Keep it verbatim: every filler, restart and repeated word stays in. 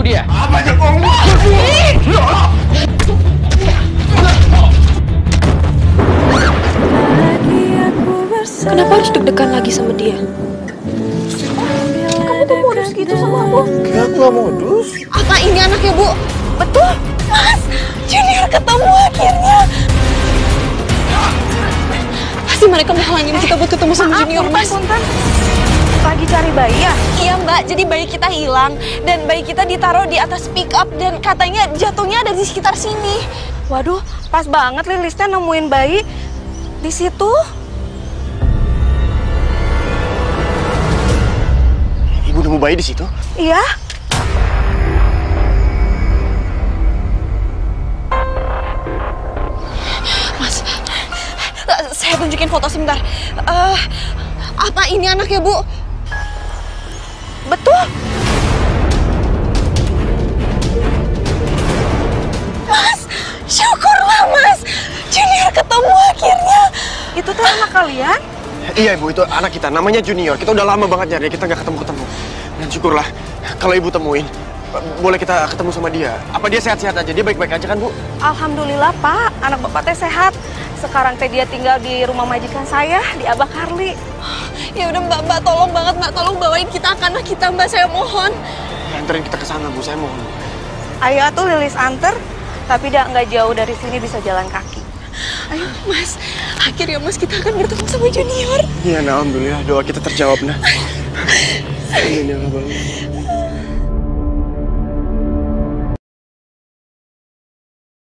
dia. Apa aja kau? Kenapa harus deg-degan lagi sama dia? Kamu tuh modus gitu sama aku? Kayak aku gak modus. Apa ini anaknya, Bu? Betul, Mas. Junior ketemu akhirnya. Pasti mereka menghalangin kita buat ketemu sama Junior, Mas. Punten. Lagi cari bayi ya? Iya, Mbak. Jadi bayi kita hilang dan bayi kita ditaruh di atas pick up dan katanya jatuhnya ada di sekitar sini. Waduh, pas banget Lilisnya nemuin bayi di situ. Ibu nemu bayi di situ? Iya. Mas, saya tunjukin foto sebentar. Uh, apa ini anaknya, Bu? Betul. Mas, syukurlah, Mas. Junior ketemu akhirnya. Itu tuh anak kalian? Iya ibu, itu anak kita, namanya Junior. Kita udah lama banget nyari, kita nggak ketemu-ketemu. Dan syukurlah, kalau ibu temuin, boleh kita ketemu sama dia. Apa dia sehat-sehat aja? Dia baik-baik aja kan, Bu? Alhamdulillah, Pak. Anak Bapak teh sehat. Sekarang teh dia tinggal di rumah majikan saya, di Abah Karli. Ya udah, Mbak, Mbak, tolong banget, Mbak. Tolong bawain kita ke anak kita, Mbak. Saya mohon. Ya, anterin kita ke sana, Bu. Saya mohon. Ayo tuh Lilis anter, tapi dia nggak jauh dari sini, bisa jalan kaki. Ayo, Mas. Akhirnya, Mas, kita akan bertemu sama Junior. Iya, nah, alhamdulillah. Doa kita terjawab, nah. Amin ya Rabbal alamin.